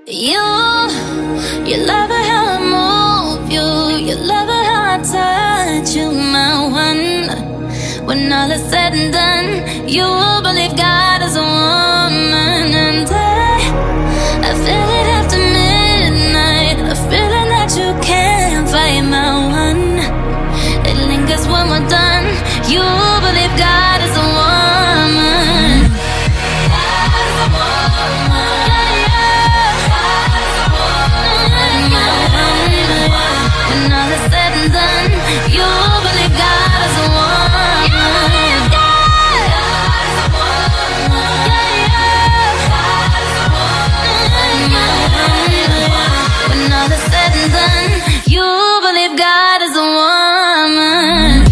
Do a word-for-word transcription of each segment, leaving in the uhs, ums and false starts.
You, you love it how I move you. You love it how I touch you, my one. When all is said and done, you believe God is a woman. And I, I feel it after midnight, a feeling that you can't fight, my one. It lingers when we're done. You believe God is a woman. God is a woman. When all is said and done, you believe God is a woman. God is a woman. When all is said and done, you believe God is a woman.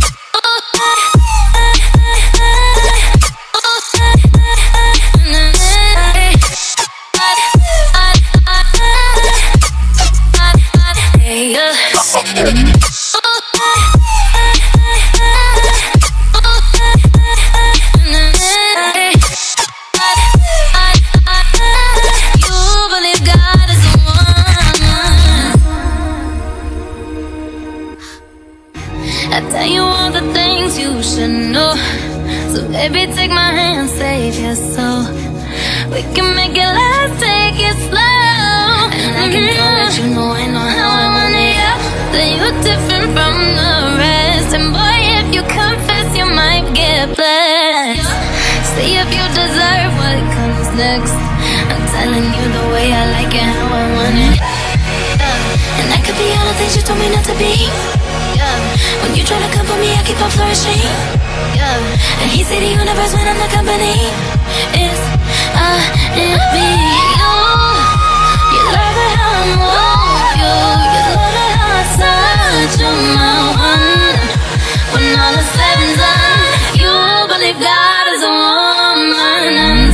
I tell you all the things you should know. So baby, take my hand, save your soul. We can make it last, take it slow. And I can mm-hmm. let you know I know how I want it. That you're different from the rest. And boy, if you confess, you might get blessed. See if you deserve what comes next. I'm telling you the way I like it, how I want it. Yeah. And I could be all the things you told me not to be. Yeah. When you try to come for me, I keep on flourishing. Yeah. And he say the universe when I'm the company is I and me. You, you love it how I move you. You love it how I touch you, my one. When all is said and done, you believe God is a woman.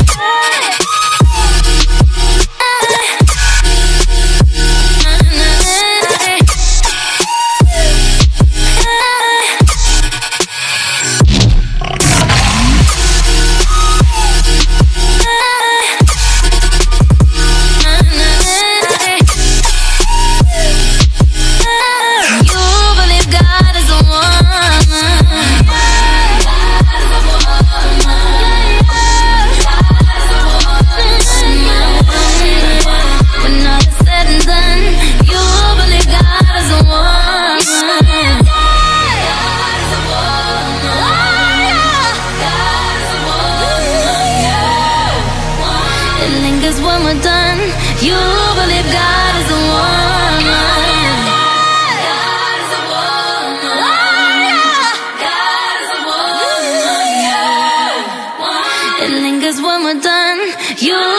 When we're done, you believe God is a woman. God is a woman. God is a woman. It lingers when we're done. You